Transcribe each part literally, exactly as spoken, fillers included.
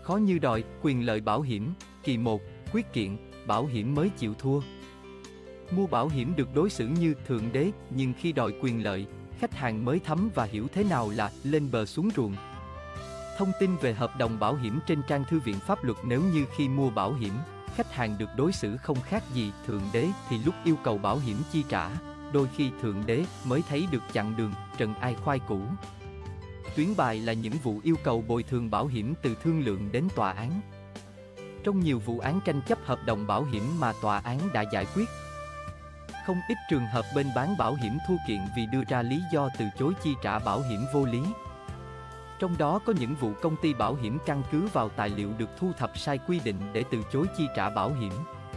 khó như đòi, quyền lợi bảo hiểm, kỳ một, quyết kiện, bảo hiểm mới chịu thua. Mua bảo hiểm được đối xử như thượng đế, nhưng khi đòi quyền lợi, khách hàng mới thấm và hiểu thế nào là lên bờ xuống ruộng. Thông tin về hợp đồng bảo hiểm trên trang Thư viện Pháp luật. Nếu như khi mua bảo hiểm, khách hàng được đối xử không khác gì thượng đế thì lúc yêu cầu bảo hiểm chi trả, đôi khi thượng đế mới thấy được chặng đường trần ai khoai củ. Tuyến bài là những vụ yêu cầu bồi thường bảo hiểm từ thương lượng đến tòa án. Trong nhiều vụ án tranh chấp hợp đồng bảo hiểm mà tòa án đã giải quyết, không ít trường hợp bên bán bảo hiểm thua kiện vì đưa ra lý do từ chối chi trả bảo hiểm vô lý. Trong đó có những vụ công ty bảo hiểm căn cứ vào tài liệu được thu thập sai quy định để từ chối chi trả bảo hiểm.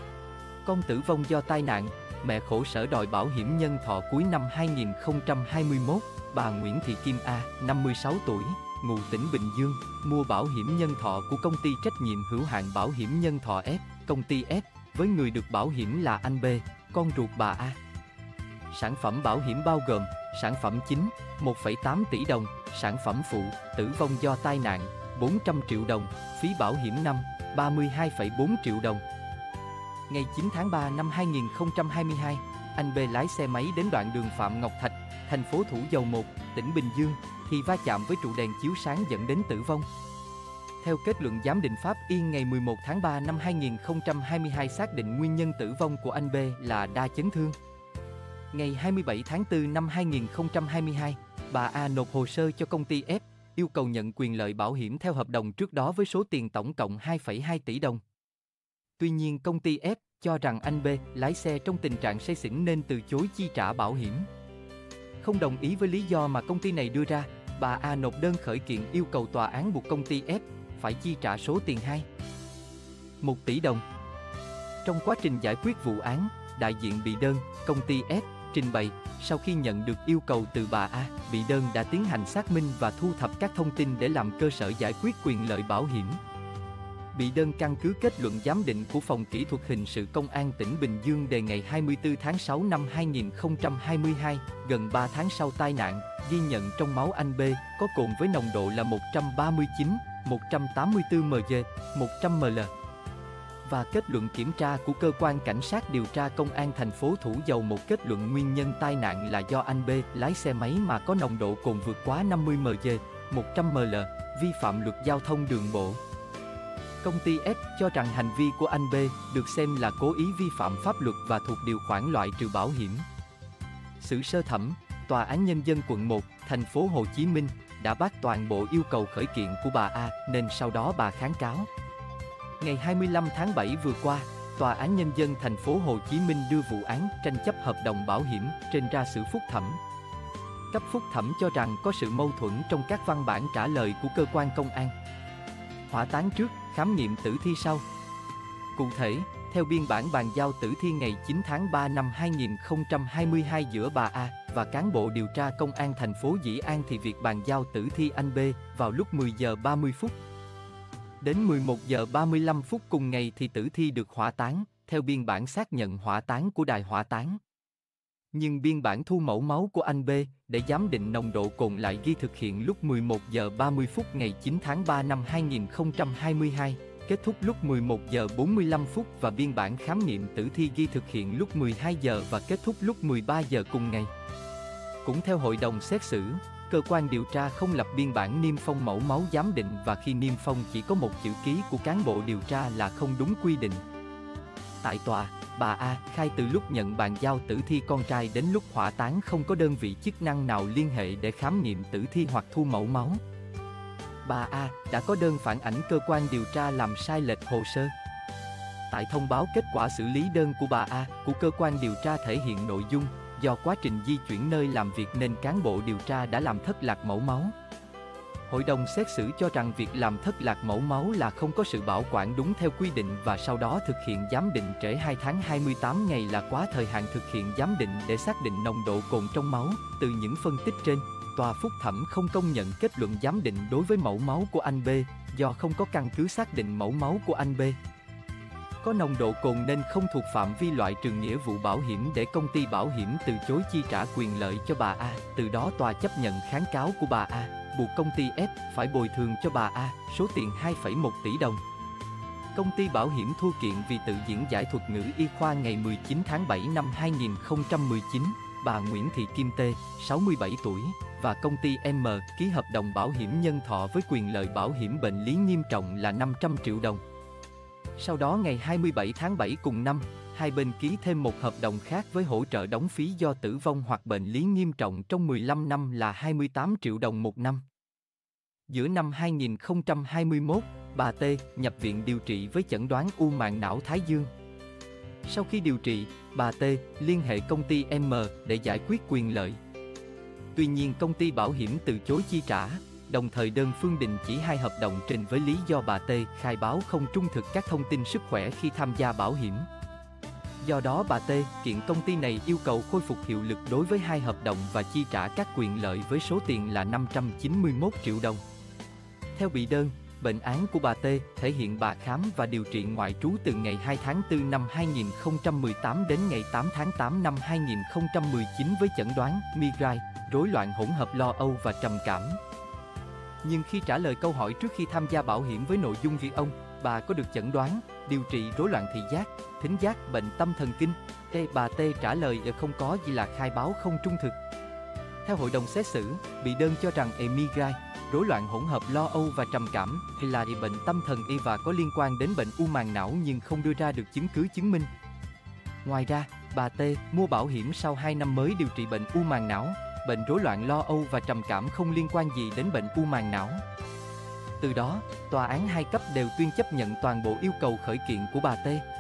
Con tử vong do tai nạn, mẹ khổ sở đòi bảo hiểm nhân thọ. Cuối năm hai nghìn không trăm hai mươi mốt, bà Nguyễn Thị Kim A, năm mươi sáu tuổi, ngụ tỉnh Bình Dương, mua bảo hiểm nhân thọ của công ty trách nhiệm hữu hạn bảo hiểm nhân thọ F, công ty F, với người được bảo hiểm là anh B, con ruột bà A. Sản phẩm bảo hiểm bao gồm: sản phẩm chính, một phẩy tám tỷ đồng, sản phẩm phụ, tử vong do tai nạn, bốn trăm triệu đồng, phí bảo hiểm năm, ba mươi hai phẩy bốn triệu đồng. Ngày chín tháng ba năm hai nghìn không trăm hai mươi hai, anh B lái xe máy đến đoạn đường Phạm Ngọc Thạch, thành phố Thủ Dầu Một, tỉnh Bình Dương, thì va chạm với trụ đèn chiếu sáng dẫn đến tử vong. Theo kết luận giám định pháp y ngày mười một tháng ba năm hai nghìn không trăm hai mươi hai, xác định nguyên nhân tử vong của anh B là đa chấn thương. Ngày hai mươi bảy tháng tư năm hai nghìn không trăm hai mươi hai, bà A nộp hồ sơ cho công ty F, yêu cầu nhận quyền lợi bảo hiểm theo hợp đồng trước đó với số tiền tổng cộng hai phẩy hai tỷ đồng. Tuy nhiên công ty F cho rằng anh B lái xe trong tình trạng say xỉn nên từ chối chi trả bảo hiểm. Không đồng ý với lý do mà công ty này đưa ra, bà A nộp đơn khởi kiện yêu cầu tòa án buộc công ty F phải chi trả số tiền hai phẩy một tỷ đồng. Trong quá trình giải quyết vụ án, đại diện bị đơn, công ty F, trình bày, sau khi nhận được yêu cầu từ bà A, bị đơn đã tiến hành xác minh và thu thập các thông tin để làm cơ sở giải quyết quyền lợi bảo hiểm. Bị đơn căn cứ kết luận giám định của Phòng Kỹ thuật Hình sự Công an tỉnh Bình Dương đề ngày hai mươi tư tháng sáu năm hai nghìn không trăm hai mươi hai, gần ba tháng sau tai nạn, ghi nhận trong máu anh B có cồn với nồng độ là một trăm ba mươi chín, một trăm tám mươi tư mi-li-gam, một trăm mi-li-lít. Và kết luận kiểm tra của cơ quan cảnh sát điều tra công an thành phố Thủ Dầu Một kết luận nguyên nhân tai nạn là do anh B lái xe máy mà có nồng độ cồn vượt quá năm mươi mi-li-gam, một trăm mi-li-lít, vi phạm luật giao thông đường bộ. Công ty F cho rằng hành vi của anh B được xem là cố ý vi phạm pháp luật và thuộc điều khoản loại trừ bảo hiểm. Xử sơ thẩm, Tòa án Nhân dân quận một, thành phố Hồ Chí Minh đã bác toàn bộ yêu cầu khởi kiện của bà A nên sau đó bà kháng cáo. Ngày hai mươi lăm tháng bảy vừa qua, Tòa án Nhân dân thành phố Hồ Chí Minh đưa vụ án tranh chấp hợp đồng bảo hiểm trên ra xử phúc thẩm. Cấp phúc thẩm cho rằng có sự mâu thuẫn trong các văn bản trả lời của cơ quan công an. Hỏa táng trước, khám nghiệm tử thi sau. Cụ thể, theo biên bản bàn giao tử thi ngày chín tháng ba năm hai nghìn không trăm hai mươi hai giữa bà A và cán bộ điều tra công an thành phố Dĩ An thì việc bàn giao tử thi anh B vào lúc mười giờ ba mươi phút. Đến mười một giờ ba mươi lăm phút cùng ngày thì tử thi được hỏa táng, theo biên bản xác nhận hỏa táng của đài hỏa táng. Nhưng biên bản thu mẫu máu của anh B để giám định nồng độ cồn lại ghi thực hiện lúc mười một giờ ba mươi phút ngày chín tháng ba năm hai nghìn không trăm hai mươi hai, kết thúc lúc mười một giờ bốn mươi lăm phút và biên bản khám nghiệm tử thi ghi thực hiện lúc mười hai giờ và kết thúc lúc mười ba giờ cùng ngày. Cũng theo hội đồng xét xử, cơ quan điều tra không lập biên bản niêm phong mẫu máu giám định và khi niêm phong chỉ có một chữ ký của cán bộ điều tra là không đúng quy định. Tại tòa, bà A khai từ lúc nhận bàn giao tử thi con trai đến lúc hỏa táng không có đơn vị chức năng nào liên hệ để khám nghiệm tử thi hoặc thu mẫu máu. Bà A đã có đơn phản ảnh cơ quan điều tra làm sai lệch hồ sơ. Tại thông báo kết quả xử lý đơn của bà A, của cơ quan điều tra thể hiện nội dung do quá trình di chuyển nơi làm việc nên cán bộ điều tra đã làm thất lạc mẫu máu. Hội đồng xét xử cho rằng việc làm thất lạc mẫu máu là không có sự bảo quản đúng theo quy định và sau đó thực hiện giám định trễ hai tháng hai mươi tám ngày là quá thời hạn thực hiện giám định để xác định nồng độ cồn trong máu. Từ những phân tích trên, tòa phúc thẩm không công nhận kết luận giám định đối với mẫu máu của anh B do không có căn cứ xác định mẫu máu của anh B có nồng độ cồn nên không thuộc phạm vi loại trừ nghĩa vụ bảo hiểm để công ty bảo hiểm từ chối chi trả quyền lợi cho bà A. Từ đó tòa chấp nhận kháng cáo của bà A. buộc công ty F phải bồi thường cho bà A số tiền hai phẩy một tỷ đồng. Công ty bảo hiểm thua kiện vì tự diễn giải thuật ngữ y khoa ngày mười chín tháng bảy năm hai nghìn không trăm mười chín. Bà Nguyễn Thị Kim Tê, sáu mươi bảy tuổi, và công ty M ký hợp đồng bảo hiểm nhân thọ với quyền lợi bảo hiểm bệnh lý nghiêm trọng là năm trăm triệu đồng. Sau đó ngày hai mươi bảy tháng bảy cùng năm, hai bên ký thêm một hợp đồng khác với hỗ trợ đóng phí do tử vong hoặc bệnh lý nghiêm trọng trong mười lăm năm là hai mươi tám triệu đồng một năm. Giữa năm hai nghìn không trăm hai mươi mốt, bà T nhập viện điều trị với chẩn đoán u màng não thái dương. Sau khi điều trị, bà T liên hệ công ty M để giải quyết quyền lợi. Tuy nhiên công ty bảo hiểm từ chối chi trả, đồng thời đơn phương đình chỉ hai hợp đồng trên với lý do bà T khai báo không trung thực các thông tin sức khỏe khi tham gia bảo hiểm. Do đó bà T kiện công ty này yêu cầu khôi phục hiệu lực đối với hai hợp đồng và chi trả các quyền lợi với số tiền là năm trăm chín mươi mốt triệu đồng. Theo bị đơn, bệnh án của bà T thể hiện bà khám và điều trị ngoại trú từ ngày hai tháng tư năm hai nghìn không trăm mười tám đến ngày tám tháng tám năm hai nghìn không trăm mười chín với chẩn đoán migraine, rối loạn hỗn hợp lo âu và trầm cảm. Nhưng khi trả lời câu hỏi trước khi tham gia bảo hiểm với nội dung việc ông, bà có được chẩn đoán, điều trị rối loạn thị giác, thính giác, bệnh tâm thần kinh, Ê, bà T trả lời không có gì là khai báo không trung thực. Theo hội đồng xét xử, bị đơn cho rằng e migraine, rối loạn hỗn hợp lo âu và trầm cảm là bệnh tâm thần y và có liên quan đến bệnh u màng não nhưng không đưa ra được chứng cứ chứng minh. Ngoài ra, bà T mua bảo hiểm sau hai năm mới điều trị bệnh u màng não, bệnh rối loạn lo âu và trầm cảm không liên quan gì đến bệnh u màng não. Từ đó, tòa án hai cấp đều tuyên chấp nhận toàn bộ yêu cầu khởi kiện của bà T.